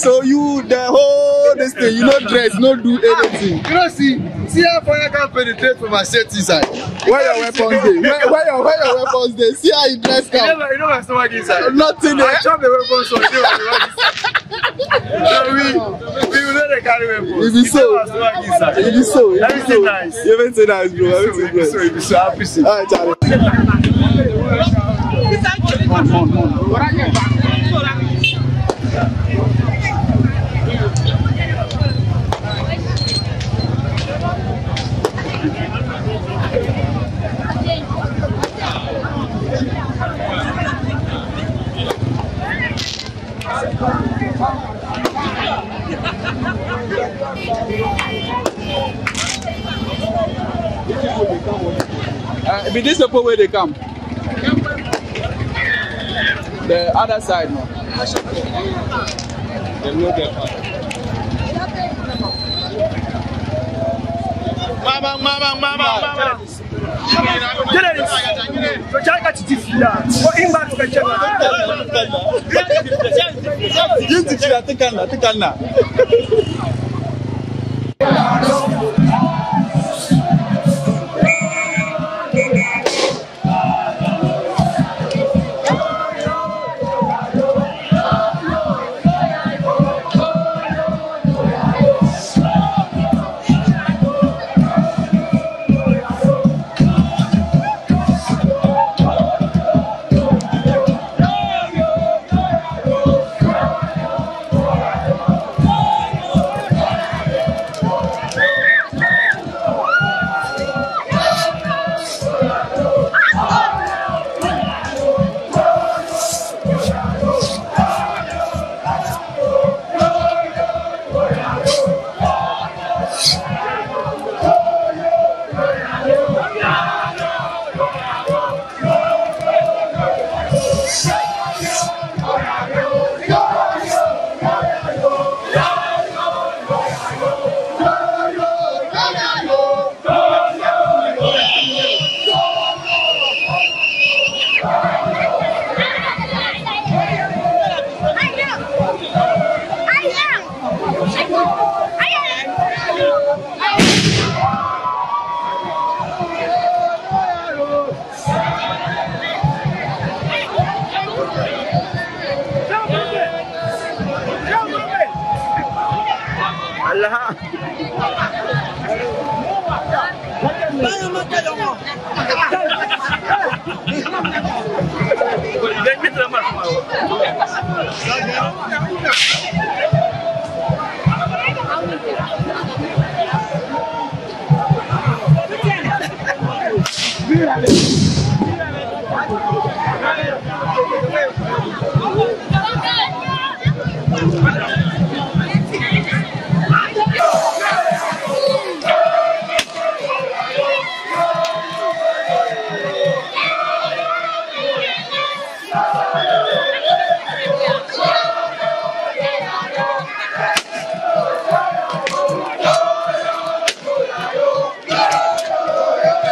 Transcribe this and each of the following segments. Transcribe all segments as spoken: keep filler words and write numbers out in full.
So you the whole this thing, you not dress, not do anything. You know, see, see how far I can penetrate from my safety side. Where your weapons dey? Where, where your where your weapons dey? See how you dress You now. know, you know my stomach inside. Nothing there. I chop the weapons so they will we we will not carry weapons. If you so, if you so, everything nice. Everything nice, bro. Everything nice. So if you so happy, see. All right, Charlie. Uh, be this the where they come. The other side, no. Mama, mama, mama, mama. Get it. So check out the fila. What in back to the channel? You think you are taking that? Taking that.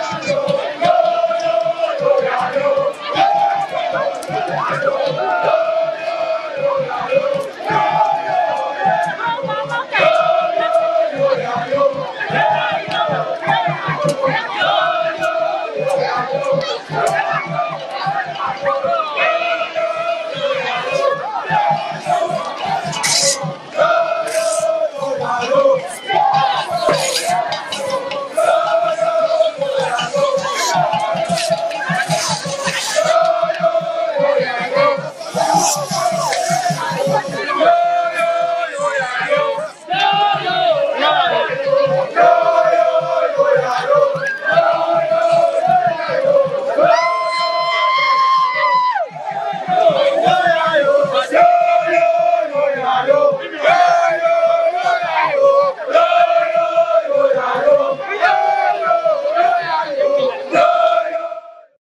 Go!